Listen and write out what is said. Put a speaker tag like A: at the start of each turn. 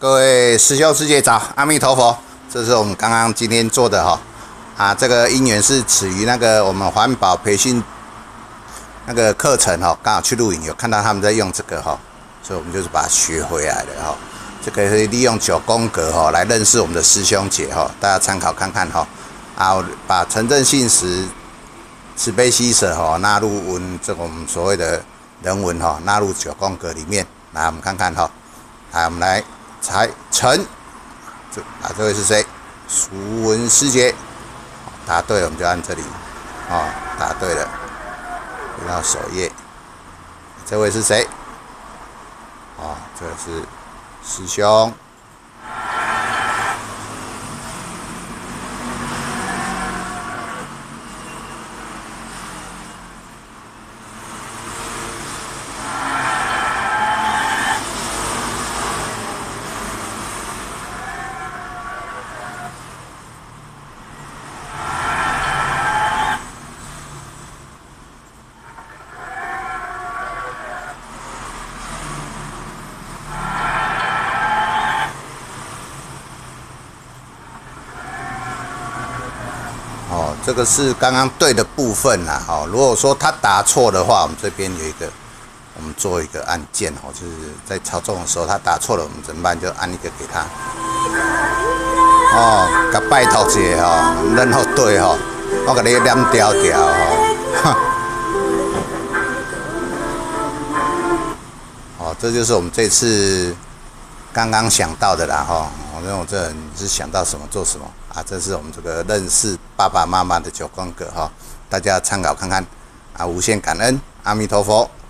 A: 各位师兄师姐早，阿弥陀佛。这是我们刚刚今天做的哈，这个因缘是始于那个我们环保培训那个课程哈，刚好去录影有看到他们在用这个哈，所以我们就是把它学回来了哈。这个可以利用9宫格哈来认识我们的师兄姐哈，大家参考看看哈。把诚正信实、慈悲喜舍哈纳入这个我们所谓的人文哈，纳入9宫格里面。来，我们看看哈，来我们来猜陈，这位是谁？淑文师姐，答对了我们就按这里，答对了，回到首页。这位是谁？这是师兄。这个是刚刚对的部分啦，如果说他答错的话，我们这边有一个，我们做一个按键就是在操纵的时候他答错了，我们怎么办？就按一个给他，甲拜托一下然后对我给你念调调这就是我们这次刚刚想到的啦我认为我这人是想到什么做什么这是我们这个认识爸爸妈妈的9宫格大家参考看看无限感恩，阿弥陀佛。